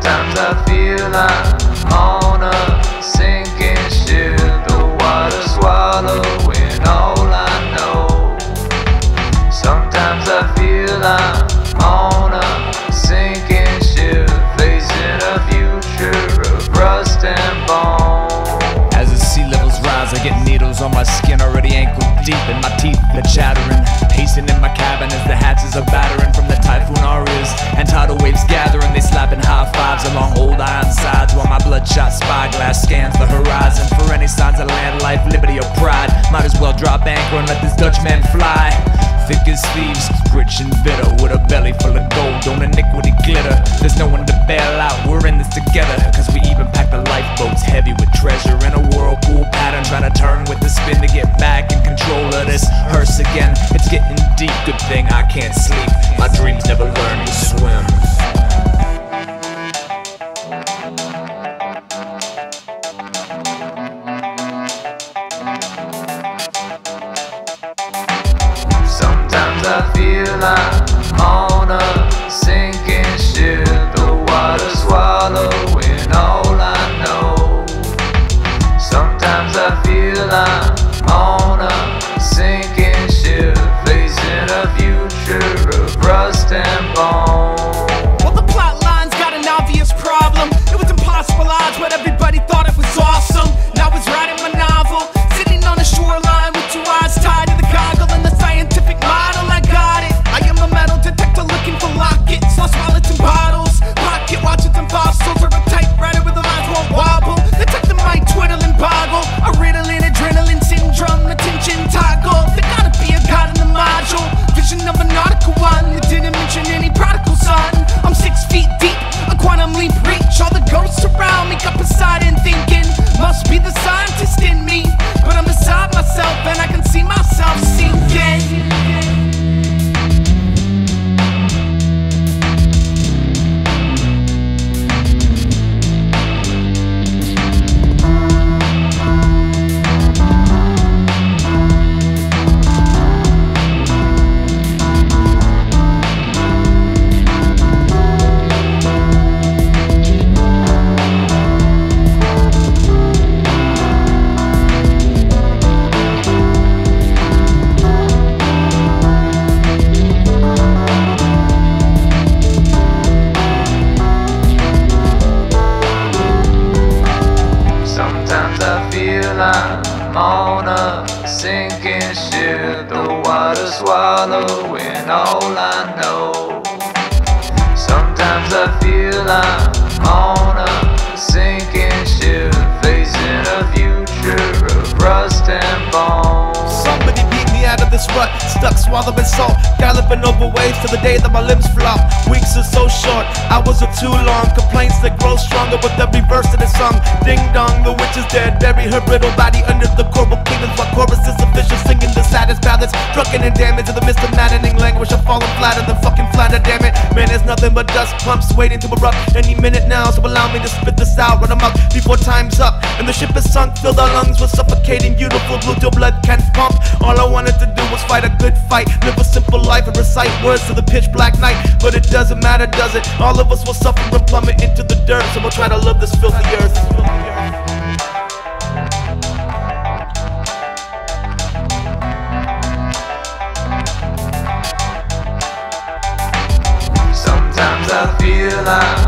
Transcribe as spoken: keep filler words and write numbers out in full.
Sometimes I feel I'm on a sinking ship, the water swallowing all I know. Sometimes I feel I'm on a sinking ship, facing a future of rust and bone. As the sea levels rise, I get needles on my skin already ankle deep, and my teeth are chattering. Pacing in my cabin as the hatches are battering from the typhoon arias and tidal waves gathering. They slapping high fives along old iron sides while my bloodshot spyglass scans the horizon for any signs of land life, liberty or pride. Might as well drop anchor and let this Dutchman fly. Thick as thieves, rich and bitter, with a belly full of gold, don't iniquity glitter. There's no one to bail out, we're in this together, cause we even pack the lifeboats heavy with treasure in a whirlpool pattern, trying to turn with the spin to get back in control of this hearse again. It's getting deep, good thing I can't sleep, my dreams never learn to swim. I feel I'm on a sinking ship, the water swallowing all I know. Sometimes I feel I'm on a sinking ship, facing a future of rust and bone. Well, the plot line's got an obvious problem. It was impossible odds, but everybody thought it was awesome. Now I was writing my novel, sitting on the shoreline with two eyes tied to the goggle and the scientific model. Looking for lockets, lost wallets and bottles, pocket watches and fossils, or a typewriter where the lines won't wobble. The detective might twiddle and boggle, a riddling adrenaline syndrome, attention toggle. There gotta be a god in the module, vision of an nautical one. You didn't mention any prodigal son. I'm six feet deep, a quantum leap reach. All the ghosts around me got Poseidon thinking, must be the scientist in me. But I'm beside myself and I can see myself sinking. I'm on a sinking ship, the water swallowing all I know. Sometimes I feel I'm on a sinking ship, facing a future of rust and bone. Somebody beat me out of this rut, stuck swallowing salt, galloping over waves till the day that my limbs flop. Weeks are so short, hours are too long. Complaints that grow stronger with every verse of the song. Ding dong, the witch is dead, bury her brittle body under the coral kingdoms, while choruses of fishes singing the saddest ballads. Drunken and damaged in the midst of maddening language, I'm falling flatter than fucking flatter, damn it. Man, there's nothing but dust clumps waiting to erupt any minute now, so allow me to spit this out, run amok before time's up. And the ship is sunk, filled our lungs with suffocating, beautiful blue till blood can't pump. All I wanted to do was fight a good fight, live a simple life and recite words to the pitch black night. But it doesn't matter, does it? All of us will suffer and plummet into the dirt, so we'll try to love this filthy earth. Sometimes I feel I'm